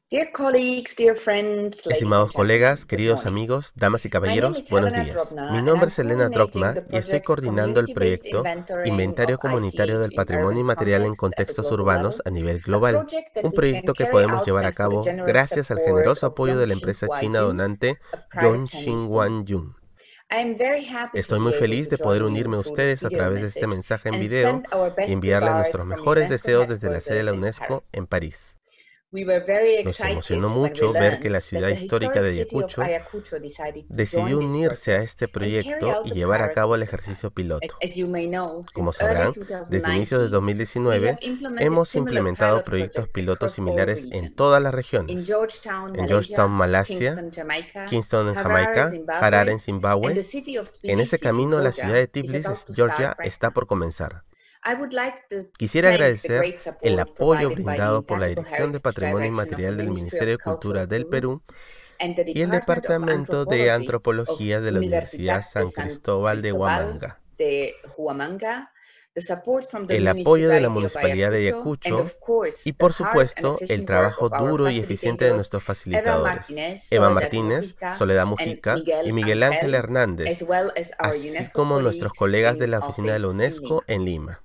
Dear colleagues, dear friends, ladies and Estimados colegas, gentlemen, good queridos morning. amigos, damas y My name caballeros, is buenos Helena días. Mi Drobna, and nombre I'm es Elena coordinating Drogma the y estoy project coordinando el Community-Based proyecto Inventorying of Inventario Comunitario ICH del in Patrimonio Urban Inmaterial en Context at the Contextos global Urbanos level, a nivel a global, project that un we can proyecto que carry podemos out llevar a thanks to the cabo generous gracias al support generoso of apoyo de la Yongxin empresa china Huayun, donante a private Chinese Yongxin student. Huanyun. I am very happy to Estoy be muy able feliz to de poder join you unirme a through this ustedes a video través de este message mensaje en and video send our y best enviarles regards nuestros from mejores UNESCO deseos desde la sede de headquarters la in UNESCO Paris. en París. We were very Nos excited emocionó when we mucho ver que learned la that ciudad the histórica historic de city of Ayacucho Ayacucho decided to join decidió this unirse a project este and carry proyecto out y the llevar a cabo parity el ejercicio exercise. piloto. As you may know, Como since early sabrán, desde inicios de 2019, we have 2019 implemented hemos similar implementado pilot proyectos projects pilotos across all similares en regions. todas las In regiones: Georgetown, en Georgetown, Malaysia, Malasia, Kingston, Jamaica, Kingston en Harare, Jamaica, Harare Zimbabwe, en and Zimbabue. the city of En ese Tbilisi in camino, la ciudad Georgia de is Tbilisi, about to start Georgia, right está now. por comenzar. I would like to Quisiera thank the agradecer great el support apoyo provided by the brindado por la Intangible Dirección de Heritage Patrimonio Direction of the Inmaterial del Ministry Ministerio of de Culture Cultura of del Peru Perú and the y el Department of Departamento de Anthropology of Antropología de la Universidad Universidad de San San Cristóbal de Cristobal Huamanga. de Huamanga, the support from the El apoyo de la Municipality of Municipalidad de Ayacucho, and Ayacucho of course y, the por hard and supuesto, el efficient work trabajo of our duro y eficiente de facilitators nuestros Eva facilitadores, Martínez, Eva Soledad Martínez, Mujica, Soledad and Mujica y Miguel Miguel Ángel Angel, as Hernández, well as our así UNESCO como nuestros colleagues colegas de in la Oficina de la office in UNESCO Lima. en Lima.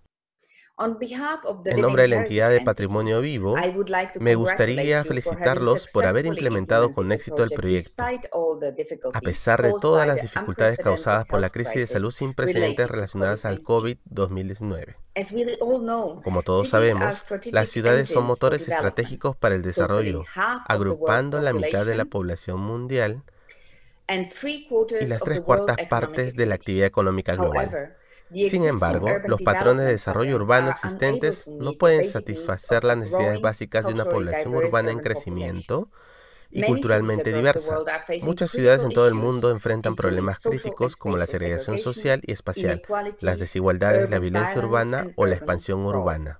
On behalf of the En Living nombre de la entidad Heritage de entity, Patrimonio Vivo, I would like to me congratulate gustaría you for having felicitarlos por haber successfully implementado implemented con the éxito el project proyecto, despite all the a difficulties pesar de caused todas by las the dificultades unprecedented causadas por la health crisis de salud crisis sin precedentes related to relacionadas al COVID-19. COVID-19. As we all know, Como todos cities are sabemos, las strategic ciudades son engines for motores development, estratégicos para el totaling desarrollo, half of the world agrupando la mitad de la population población mundial and y three-quarters las of the tres world cuartas economic partes de la activity. actividad económica global. However, the Sin existing embargo, urban los patrones de development desarrollo patterns urbano are unable existentes to no meet the pueden basic needs of satisfacer a las necesidades growing, básicas de una culturally población diverse urbana en urban population. crecimiento y Many cities culturalmente across the diversa. world are facing Muchas ciudades critical en todo el issues, mundo enfrentan including problemas social and críticos como la spatial segregación segregation, social y espacial, las inequalities, desigualdades, la urban violencia violence, urbana and o la urban expansión sprawl. urbana.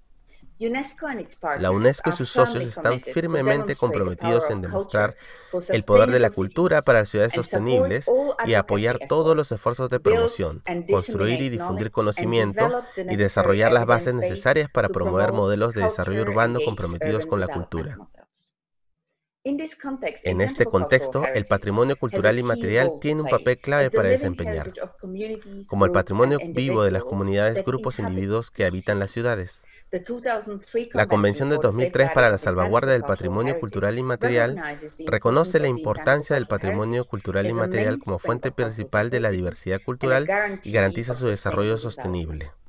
UNESCO and its La partners UNESCO y are sus socios firmly están committed to firmemente demonstrate the power comprometidos en of culture demostrar for el poder de la sustainable cultura cities para ciudades and support sostenibles all y advocacy apoyar todos los efforts, esfuerzos de build promoción, and construir y disseminate difundir knowledge, and conocimiento develop the y necessary desarrollar las bases evidence base necesarias para to promover promote modelos de desarrollo urbano culture-engaged comprometidos urban con la development cultura. models. In this context, En este intangible cultural contexto, el heritage patrimonio has a cultural y key material role to tiene un play papel as clave the para living desempeñar, heritage of communities, como el groups, and patrimonio vivo de las individuals comunidades, that grupos e inhabit individuos que these habitan las cities. ciudades. The 2003 La Convention Convención de for the 2003 para Safeguarding la of salvaguardia Intangible del Cultural patrimonio Heritage cultural y material recognizes the reconoce importance la of the intangible importancia del cultural patrimonio heritage cultural y as a material main como strength fuente of cultural principal de la diversity diversidad and a cultural y guarantee garantiza of su desarrollo sustainable development. sostenible.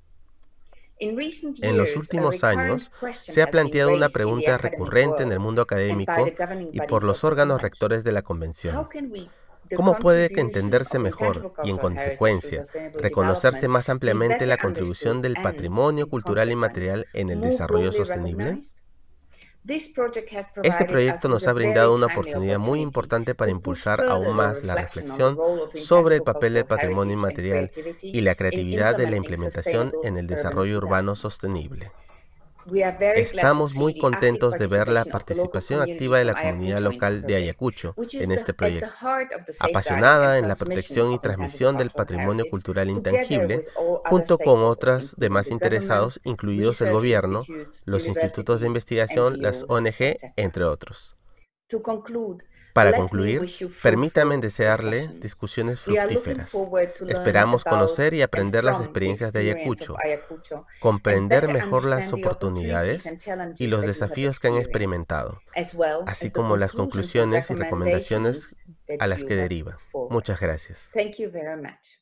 In recent En los years, a últimos recurrent años, question se ha has been planteado una raised in the pregunta academic recurrente en el world mundo and by the académico governing y por bodies los of the órganos Convention. rectores de la How Convención. can the ¿Cómo puede que contribution entenderse of mejor intangible y, en cultural heritage to consecuencia, sustainable reconocerse development más be ampliamente better la contribución understood del and, patrimonio in cultural y consequence, material en el more desarrollo broadly sostenible? recognized? This project has Este provided us proyecto with nos a ha very brindado una timely oportunidad muy opportunity importante para to push impulsar aún further the más la reflection on the reflexión role of sobre el intangible papel del cultural patrimonio heritage and inmaterial y creativity la in creatividad de la implementing implementación sustainable en el urban desarrollo urbano development. sostenible. We are very glad to Estamos see muy the active contentos de ver la participation of the local participación community activa de from la comunidad Ayacucho in this local de project, Ayacucho which is en este at the proyecto, heart of the safeguarding and apasionada en la transmission protección y of intangible transmisión del cultural patrimonio heritage, cultural together intangible, with all other junto con stakeholders, otros including demás the government, interesados, incluidos el research gobierno, institutes, los institutos de universities, investigación, las NGOs, ONG, etc. entre otros. To conclude, Para let me concluir, wish you permítanme fruitful desearle discussions. discusiones We are looking fructíferas. forward to learn Esperamos about conocer y and aprender las from the experiencias de experience of Ayacucho, Ayacucho and comprender better mejor las understand the opportunities oportunidades and y challenges los that you have desafíos que han experienced, experimentado, as well así as the como las conclusions and conclusiones y recomendaciones recommendations that a las you que have deriva. put forward. Muchas gracias. Thank you very much.